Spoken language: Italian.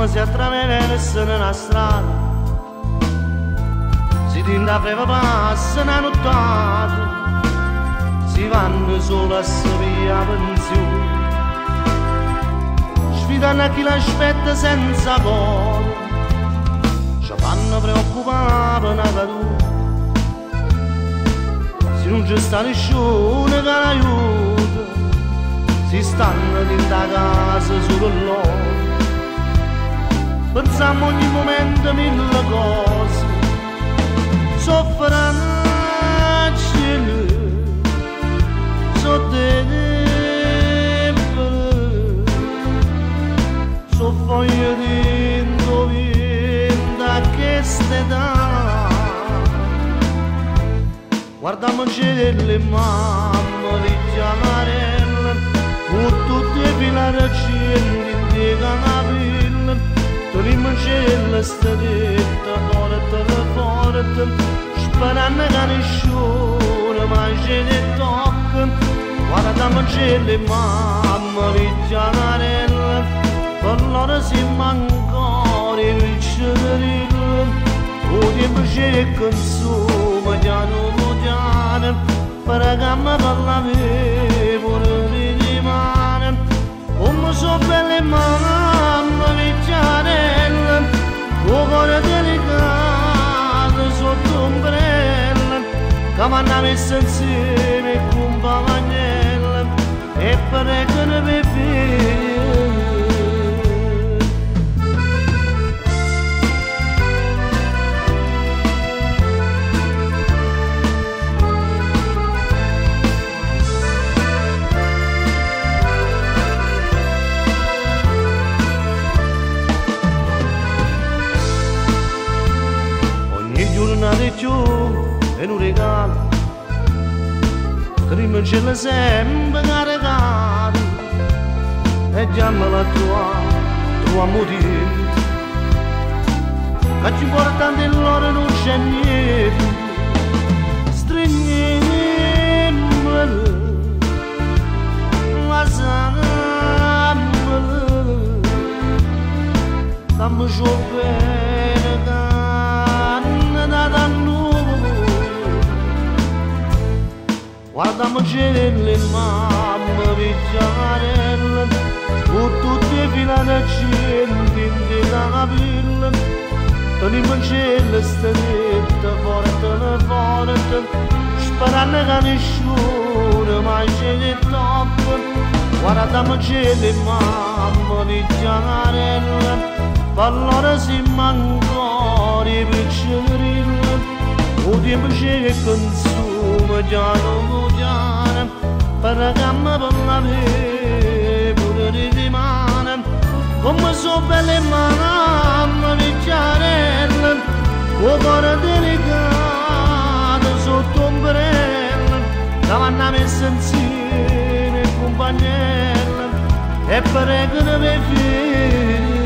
si attraversa nella strada, si tinta a breve passa una nottata, si vanno solo a sapere la pensione, sfidano a chi l'aspetta senza cuore, ci fanno preoccupare una caduta, se non c'è sta nessuno che l'aiuta, si stanno dentro la casa solo loro, pensiamo ogni momento mille cose, soffrano sotto so foglie di indovinare che st'età, guardiamoci delle mamme di chiamarelle, con tutte le pilaracine di canapille, teniamoci le strette forte, sperando che nessuno mai ce ne tocca, guardiamoci le mamme di chiamarelle, per loro siamo ancora i riccioli, o tempo c'è che consuma piano piano, per che mi parla pure di mano, come so belle mamme vecchiarelle, con cuore delicato sotto ombrella, che mi hanno messo insieme con pavagnelle, e per che ne bevi. Di più è un regalo, prima ce l'ha sempre caricato, e chiamala tua moglie, che ci portando in loro non c'è niente, stringimmela, lasciamela, dammi giù bene da noi, guardiamoci le mamme vecchiarelle, con tutte le filaracine di capille, teniamoci le strette forte, sperando che nessuno mai ce ne tocca, guardiamoci le mamme vecchiarelle, per loro siamo ancora i piccoli, o tempo c'è che consuma piano piano, per che mi parla pure di mano, come so belle mamme vecchiarelle, con cuore delicato sotto ombrella, che mi hanno messo insieme compagnelle, e per che ne figli.